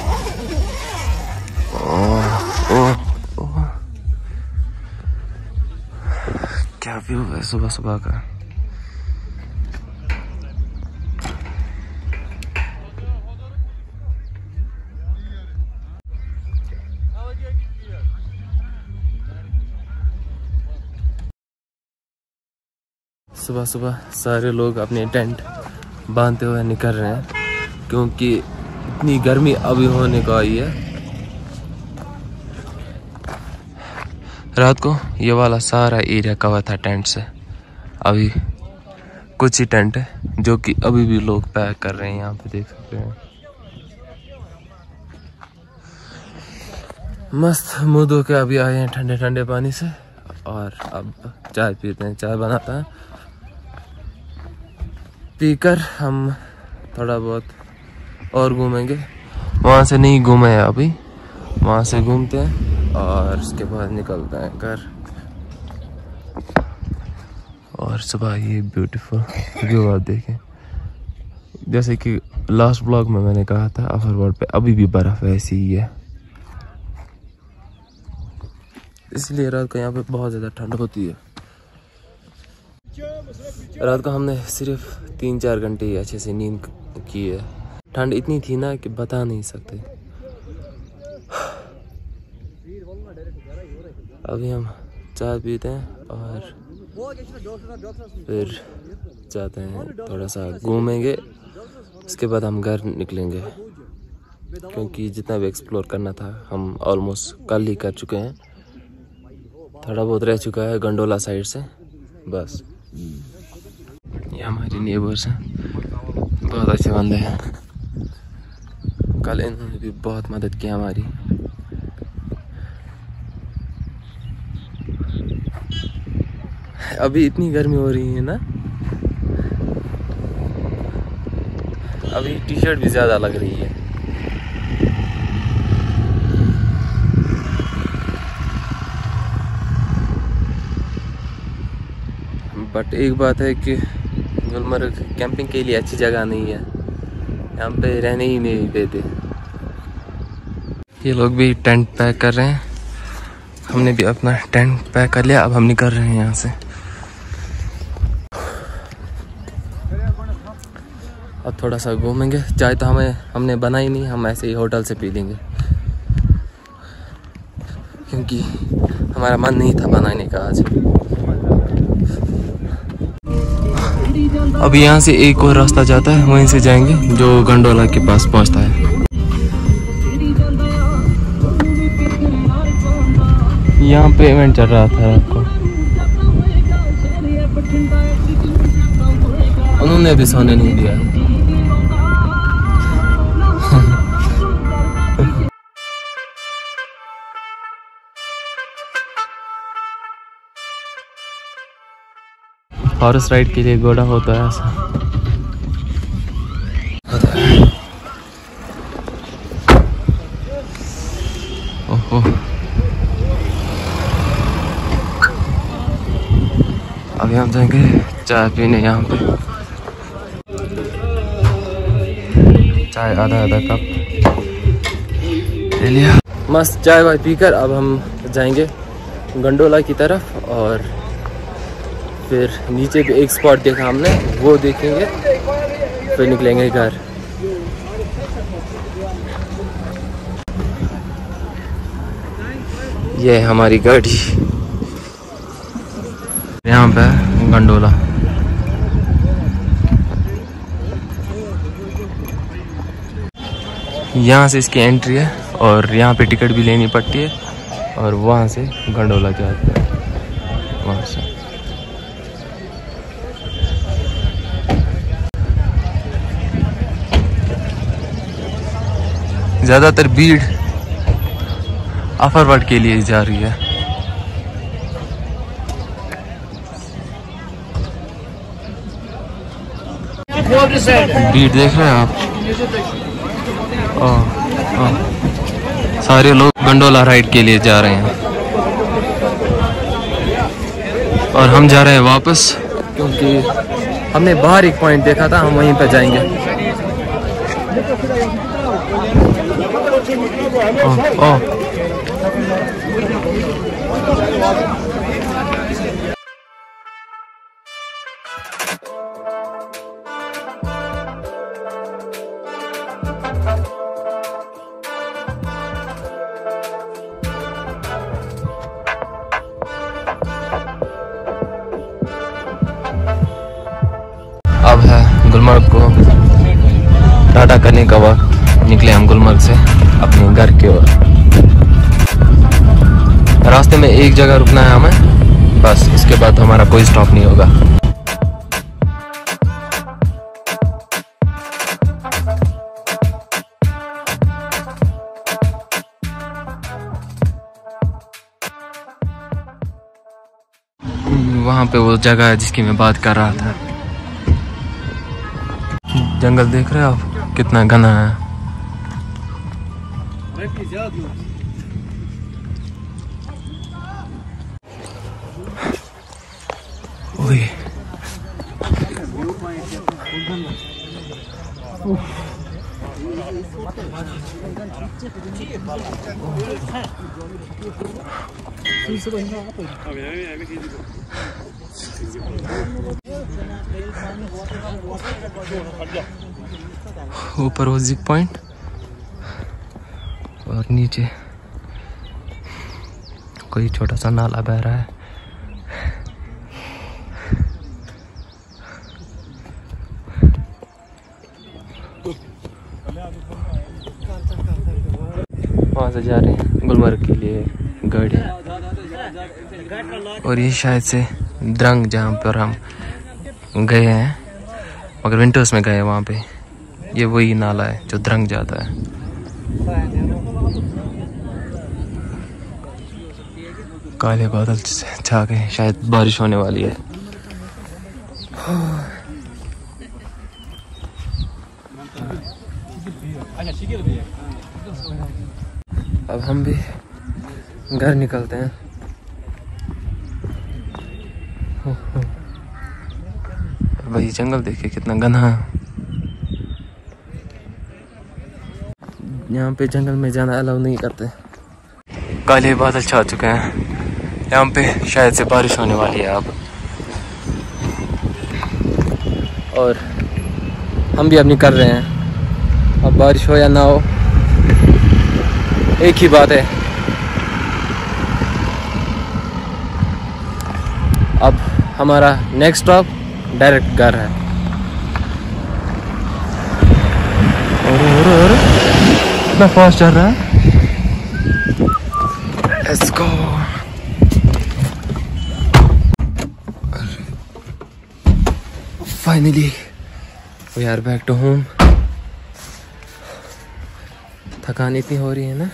क्या व्यू है सुबह सुबह का। सुबह सुबह सारे लोग अपने टेंट बांधते हुए निकल रहे हैं क्योंकि इतनी गर्मी अभी होने को आई है। रात को ये वाला सारा एरिया कवर था टेंट से। अभी कुछ ही टेंट है जो कि अभी भी लोग पैक कर रहे हैं। यहाँ पे देख सकते हैं मस्त मुंह धो के अभी आए हैं ठंडे ठंडे पानी से और अब चाय पीते हैं। चाय बनाता है, पीकर हम थोड़ा बहुत और घूमेंगे। वहाँ से नहीं घूमे हैं अभी, वहाँ से घूमते हैं और उसके बाद निकलते हैं घर। और सुबह ये ब्यूटीफुल व्यू आप देखें। जैसे कि लास्ट ब्लॉग में मैंने कहा था अफरवर्ड पे अभी भी बर्फ ऐसी ही है, इसलिए रात को यहाँ पे बहुत ज़्यादा ठंड होती है। रात को हमने सिर्फ 3-4 घंटे ही अच्छे से नींद की है। ठंड इतनी थी ना कि बता नहीं सकते। अभी हम चाय पीते हैं और फिर जाते हैं थोड़ा सा घूमेंगे। उसके बाद हम घर निकलेंगे क्योंकि जितना भी एक्सप्लोर करना था हम ऑलमोस्ट कल ही कर चुके हैं। थोड़ा बहुत रह चुका है गंडोला साइड से बस। ये हमारी नेबर्स हैं, बहुत अच्छे बंदे हैं। कल इन्होंने भी बहुत मदद की हमारी। अभी इतनी गर्मी हो रही है ना, अभी टी शर्ट भी ज़्यादा लग रही है। बट एक बात है कि गुलमर्ग कैंपिंग के लिए अच्छी जगह नहीं है, यहाँ पे रहने ही नहीं देते। ये लोग भी टेंट पैक कर रहे हैं, हमने भी अपना टेंट पैक कर लिया। अब हम निकल रहे हैं यहाँ से। अब थोड़ा सा घूमेंगे। चाय तो हमने बनाई नहीं, हम ऐसे ही होटल से पी लेंगे क्योंकि हमारा मन नहीं था बनाने का आज। अब यहाँ से एक और रास्ता जाता है, वहीं से जाएंगे जो गंडोला के पास पहुँचता है। यहाँ पे इवेंट चल रहा था रात को, उन्होंने भी सोने नहीं दिया। हॉर्स राइड के लिए घोड़ा होता है ऐसा। ओहो, अभी हम जाएंगे चाय पीने। यहाँ पे चाय आधा कप ले लिया। मस्त चाय वाय पीकर अब हम जाएंगे गंडोला की तरफ और फिर नीचे भी एक स्पॉट देखा हमने, वो देखेंगे फिर निकलेंगे घर। ये हमारी गाड़ी, यहाँ पे गंडोला। यहाँ से इसकी एंट्री है और यहाँ पे टिकट भी लेनी पड़ती है और वहाँ से गंडोला जाते हैं वहाँ से। ज़्यादातर भीड़ अफरवर्ड के लिए जा रही है। भीड़ देख रहे हैं आप। सारे लोग गंडोला राइड के लिए जा रहे हैं और हम जा रहे हैं वापस क्योंकि हमने बाहर एक पॉइंट देखा था, हम वहीं पर जाएंगे। अब है गुलमर्ग को टाटा करने का वक्त। निकले हम गुलमर्ग से अपने घर की ओर। रास्ते में एक जगह रुकना है हमें, बस उसके बाद हमारा कोई स्टॉप नहीं होगा। वहाँ पे वो जगह है जिसकी मैं बात कर रहा था। जंगल देख रहे हो आप कितना घना है। ओए ऊपर वो जिक पॉइंट और नीचे कोई छोटा सा नाला बह रहा है। वहाँ से जा रहे हैं गुलमर्ग के लिए गाड़ी। और ये शायद से द्रंग जहाँ पर हम गए हैं, मगर विंटर्स में गए वहाँ पे। ये वही नाला है जो द्रंग जाता है। काले बादल छा गए, शायद बारिश होने वाली है। अब हम भी घर निकलते हैं। भाई जंगल देखिए कितना घना है। यहाँ पे जंगल में जाना अलाउ नहीं करते। काले बादल छा चुके हैं, यहाँ पे शायद से बारिश होने वाली है अब। और हम भी अपनी कर रहे हैं। अब बारिश हो या ना हो एक ही बात है। अब हमारा नेक्स्ट स्टॉप डायरेक्ट घर है। और इतना फास्ट चल रहा है। Let's go. Finally, we are back to home. थकान इतनी हो रही है ना।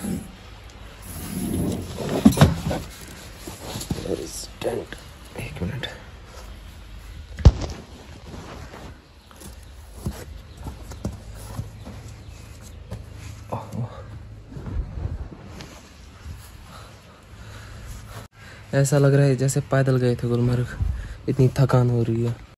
एक मिनट। ऐसा लग रहा है जैसे पैदल गए थे गुलमर्ग, इतनी थकान हो रही है।